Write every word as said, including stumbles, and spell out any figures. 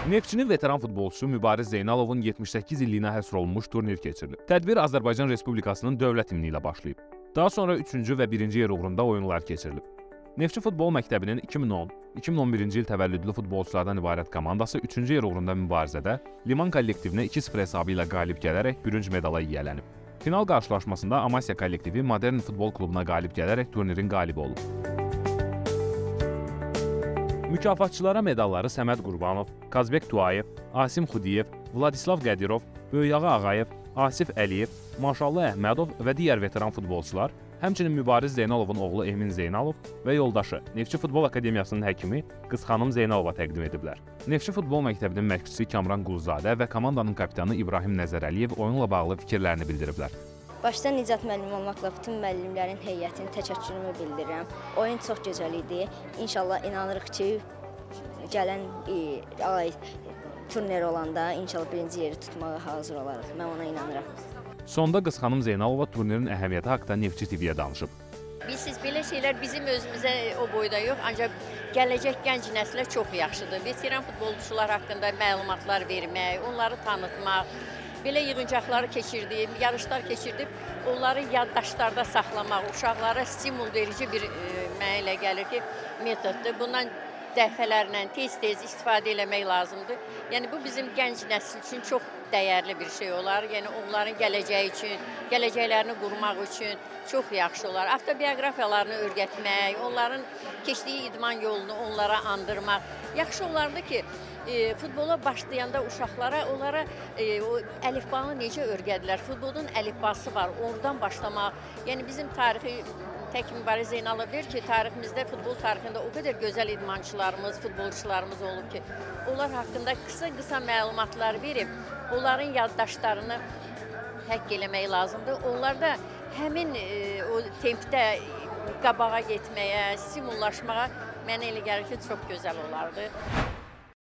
Neftçinin veteran futbolçusu Mübariz Zeynalovun yetmiş səkkiz illiyinə həsr olunmuş turnir keçirilib. Tədbir Azərbaycan Respublikasının dövlət himni ilə başlayıb. Daha sonra üçüncü və birinci yer uğrunda oyunlar keçirilib. Neftçi Futbol Məktəbinin iki min on iki min on birinci il təvəllüdlü futbolçulardan ibarət komandası üçüncü yer uğrunda mübarizədə Liman kollektivinə iki sıfır hesabı ilə qalib gələrək bürünc medala yiyələnib. Final qarşılaşmasında Amasya kollektivi Modern Futbol klubuna qalib gələrək turnirin qalibi olub. Mükafatçılara medalları Səməd Qurbanov, Kazbek Tuayev, Asim Xudiyev, Vladislav Qədirov, Böyüyağı Ağayev, Asif Əliyev, Maşallah Əhmədov və digər veteran futbolçular, həmçinin Mübariz Zeynalovun oğlu Emin Zeynalov və yoldaşı Neftçi Futbol Akademiyasının həkimi Qızxanım Zeynalova təqdim ediblər. Neftçi Futbol Məktəbinin məşqçisi Kamran Quluzadə və komandanın kapitanı İbrahim Nəzərəliyev oyunla bağlı fikirlərini bildiriblər. Başda Nicat müəllim olmaqla bütün müəllimlərin heyətinin təşəkkürümü bildirirəm. Oyun çox gözəl idi. İnşallah inanırıq ki, gələn ay turnir olanda inşallah birinci yeri tutmağa hazır olarıq. Mən ona inanıram. Sonda Qızxanım Zeynalova turnirin əhəmiyyəti haqqında Neftçi T V-yə danışıb. Bilsiz, belə şeylər bizim özümüzə o boyda yox, ancaq gələcək gənc nəslə çox yaxşıdır. Veteran futbolçular haqqında məlumatlar vermək, onları tanıtmaq, belə yığıncaqları keçirdim, yarışlar keçirdib, onları yaddaşlarda saxlamaq, uşaqlara stimul verici bir mənə elə gəlir ki, metoddur. Bundan dəfələrlə tez-tez istifadə eləmək lazımdır. Yəni, bu bizim gənc nəsil üçün çox dəyərli bir şey olar. Yəni, onların gələcəyi üçün, gələcəklərini qurmaq üçün çox yaxşı olar. Avtobiografiyalarını öyrətmək, onların keçdiyi idman yolunu onlara andırmaq. Yaxşı olardı ki, E, futbola başlayanda uşaqlara, onlara e, o əlifbanı necə öyrədilər? Futbolun əlifbası var, oradan başlamaq. Yəni bizim tarixi, tək Mübariz Zeynalov deyir ki, tariximizdə, futbol tarixində o qədər gözəl idmançılarımız, futbolçularımız olub ki, onlar haqqında qısa-qısa məlumatlar verib, onların yaddaşlarını həkk eləmək lazımdır. Onlar da həmin e, o tempdə qabağa getməyə, stimullaşmağa mənə elə gəlir ki, çox gözəl olardı.